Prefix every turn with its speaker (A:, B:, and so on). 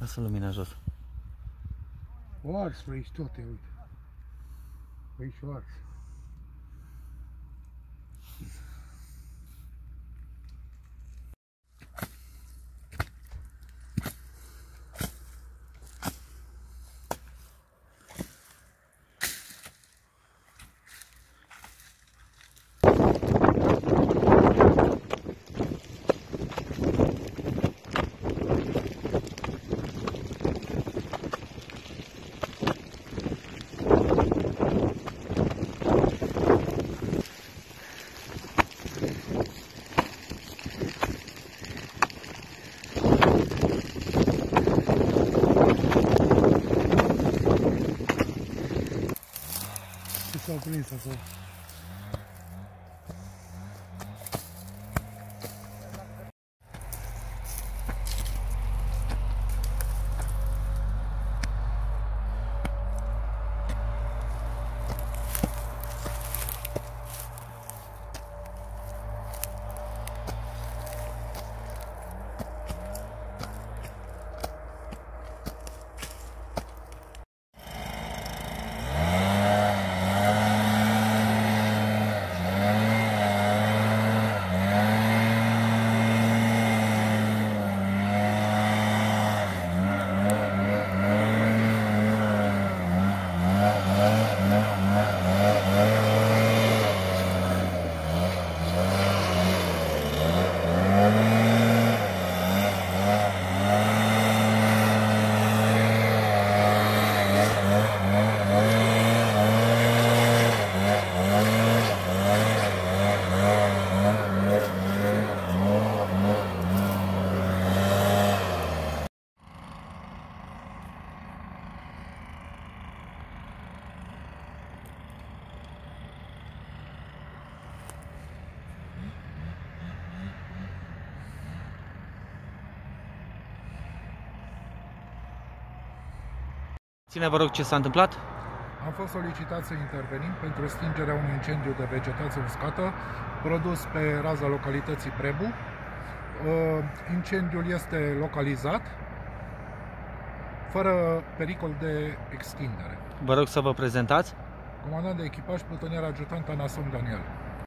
A: Lasă lumina jos.
B: O ars pe aici toate, uite. Pe aici o ars. S-au prins acolo.
A: Ține, vă rog, ce s-a întâmplat?
B: Am fost solicitat să intervenim pentru stingerea unui incendiu de vegetație uscată produs pe raza localității Prebu. Incendiul este localizat fără pericol de extindere.
A: Vă rog să vă prezentați.
B: Comandant de echipaj, plutonier adjutant Anason Daniel.